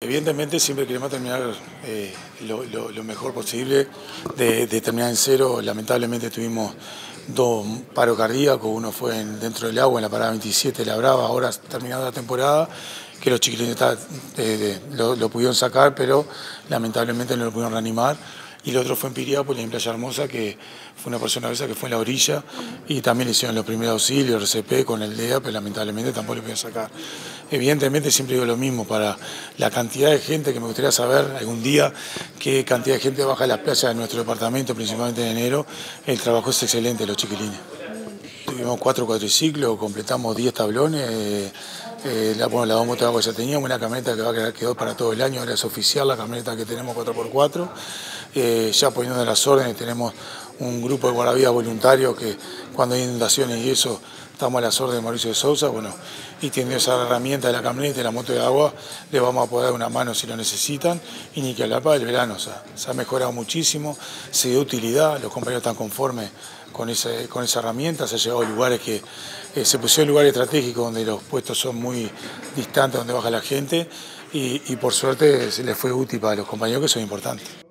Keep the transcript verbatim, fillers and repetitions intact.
Evidentemente siempre queremos terminar eh, lo, lo, lo mejor posible de, de terminar en cero. Lamentablemente tuvimos dos paros cardíacos, uno fue en, dentro del agua en la parada veintisiete de La Brava, ahora terminada la temporada, que los chiquilines está, eh, lo, lo pudieron sacar, pero lamentablemente no lo pudieron reanimar. Y el otro fue en Piriápolis, en Playa Hermosa, que fue una persona esa que fue en la orilla y también le hicieron los primeros auxilios, R C P con el D E A, pero lamentablemente tampoco lo pudieron sacar. Evidentemente siempre digo lo mismo, para la cantidad de gente que me gustaría saber algún día qué cantidad de gente baja a las playas de nuestro departamento, principalmente en enero, el trabajo es excelente de los chiquilines. Tuvimos cuatro cuatriciclos, completamos diez tablones, eh, eh, la, bueno, la dos motos de agua ya teníamos, una camioneta que va a quedar quedó para todo el año, ahora es oficial la camioneta que tenemos cuatro por cuatro, eh, ya poniendo las órdenes tenemos un grupo de guardavidas voluntarios que cuando hay inundaciones y eso, estamos a las órdenes de Mauricio de Sousa, bueno, y teniendo esa herramienta de la camioneta y la moto de agua, le vamos a poder dar una mano si lo necesitan, y ni que hablar para el verano, o sea, se ha mejorado muchísimo, se dio utilidad, los compañeros están conformes con, ese, con esa herramienta, se ha llegado a lugares que eh, se pusieron en lugares estratégicos donde los puestos son muy distantes, donde baja la gente, y, y por suerte se les fue útil para los compañeros, que son importantes.